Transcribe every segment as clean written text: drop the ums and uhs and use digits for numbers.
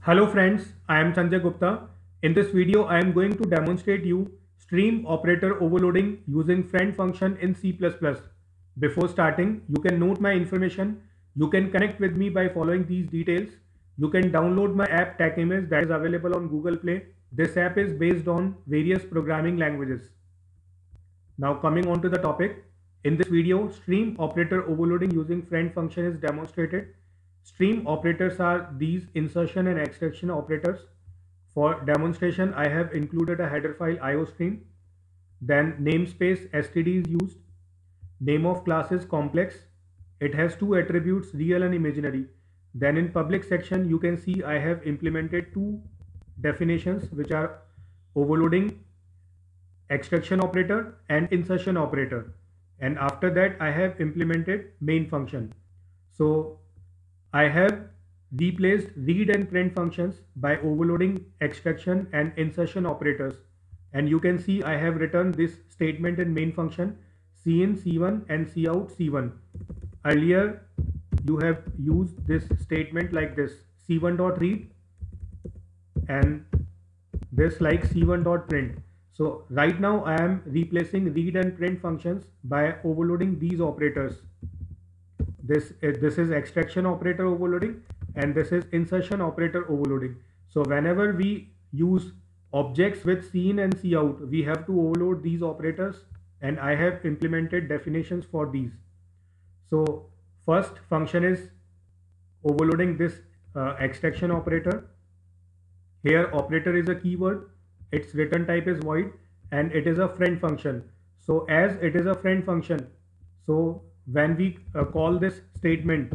Hello friends, I am Sanjay Gupta. In this video, I am going to demonstrate you stream operator overloading using friend function in C++. Before starting, you can note my information. You can connect with me by following these details. You can download my app TechImage that is available on Google Play. This app is based on various programming languages. Now coming on to the topic, in this video, stream operator overloading using friend function is demonstrated. Stream operators are these insertion and extraction operators. For demonstration, I have included a header file iostream. Then namespace std is used. Name of class is complex. It has two attributes, real and imaginary. Then in public section, you can see I have implemented two definitions which are overloading extraction operator and insertion operator, and after that I have implemented main function. So I have replaced read and print functions by overloading extraction and insertion operators, and you can see I have written this statement in main function: cin c1 and cout c1. Earlier you have used this statement like this: c1.read and this like c1.print. So right now I am replacing read and print functions by overloading these operators. This is extraction operator overloading and this is insertion operator overloading. So whenever we use objects with cin and cout, we have to overload these operators, and I have implemented definitions for these. So first function is overloading this extraction operator. Here operator is a keyword, its return type is void, and it is a friend function. So as it is a friend function, so when we call this statement,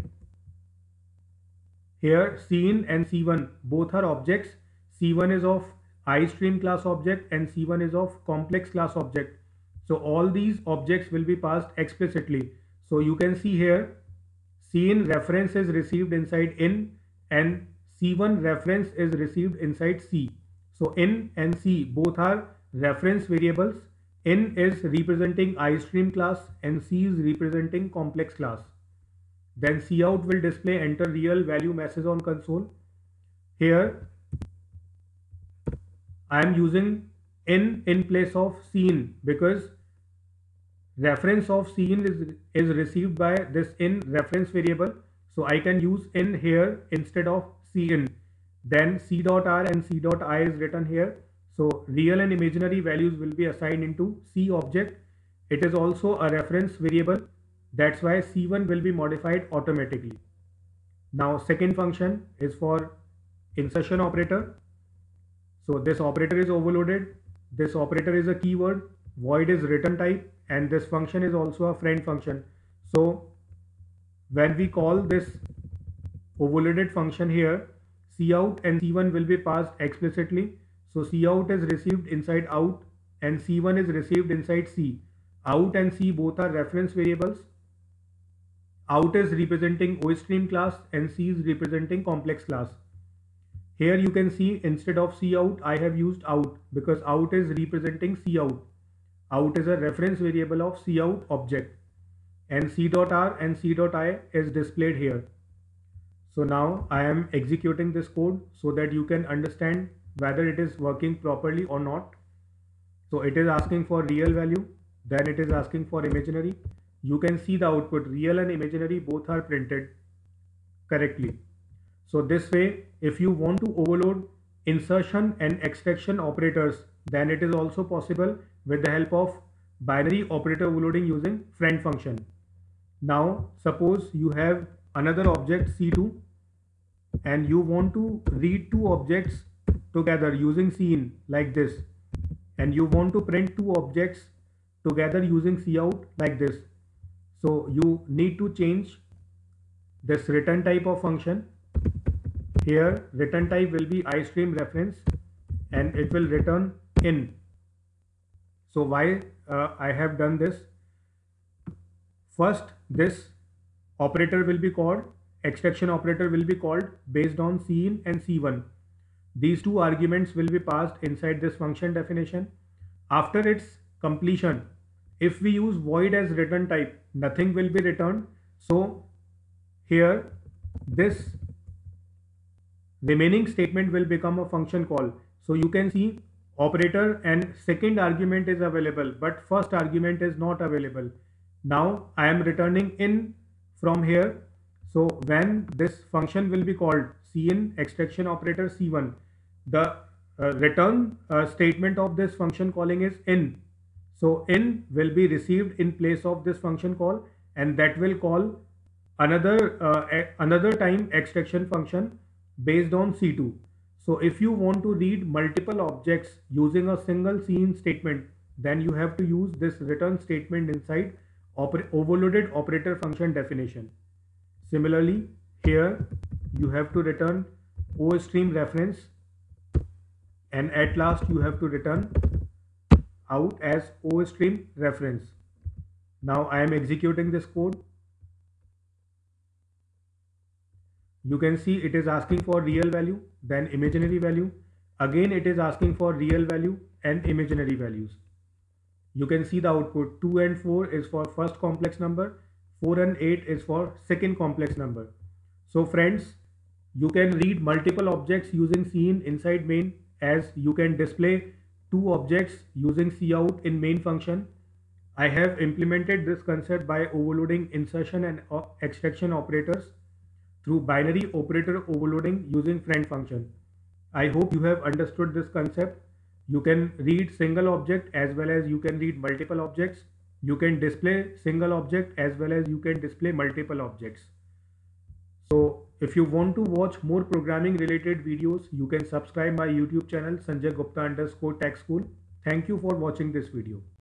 here cin and c1 both are objects. C1 is of iStream class object and C1 is of complex class object. So all these objects will be passed explicitly. So you can see here cin reference is received inside in and C1 reference is received inside C. So in and C both are reference variables. In is representing iStream class and C is representing complex class. Then cout will display enter real value message on console. Here I am using in place of cin because reference of cin is received by this in reference variable. So I can use in here instead of cin. Then c.r and c.i is written here. So real and imaginary values will be assigned into C object. It is also a reference variable. That's why C1 will be modified automatically. Now second function is for insertion operator. So this operator is overloaded. This operator is a keyword. Void is return type, and this function is also a friend function. So when we call this overloaded function here, cout and c1 will be passed explicitly. So cout is received inside out and c1 is received inside c. Out and c both are reference variables. Out is representing OStream class and c is representing complex class. Here you can see instead of cout I have used out because out is representing cout. Out is a reference variable of cout object, and c.r and c.i is displayed here. So now I am executing this code so that you can understand whether it is working properly or not. So it is asking for real value, then it is asking for imaginary. You can see the output, real and imaginary both are printed correctly. So this way, if you want to overload insertion and extraction operators, then it is also possible with the help of binary operator overloading using friend function. Now suppose you have another object C2 and you want to read two objects together using cin like this, and you want to print two objects together using cout like this. So you need to change this return type of function. Here return type will be iStream reference and it will return in. So why I have done this? First, this operator will be called, extraction operator will be called based on cin and c1. These two arguments will be passed inside this function definition. After its completion, if we use void as return type, nothing will be returned. So here this remaining statement will become a function call. So you can see operator and second argument is available, but first argument is not available. Now I am returning in from here. So when this function will be called cin extraction operator C1, the return statement of this function calling is in. So in will be received in place of this function call, and that will call another time extraction function based on C2. So if you want to read multiple objects using a single cin statement, then you have to use this return statement inside overloaded operator function definition. Similarly, here you have to return OStream reference, and at last you have to return out as OStream reference. Now I am executing this code. You can see it is asking for real value, then imaginary value. Again it is asking for real value and imaginary values. You can see the output. 2 and 4 is for first complex number, 4 and 8 is for second complex number. So friends, you can read multiple objects using cin inside main, as you can display two objects using cout in main function. I have implemented this concept by overloading insertion and extraction operators through binary operator overloading using friend function. I hope you have understood this concept. You can read single object as well as you can read multiple objects. You can display single object as well as you can display multiple objects. So if you want to watch more programming related videos, you can subscribe my YouTube channel Sanjay Gupta _Tech School. Thank you for watching this video.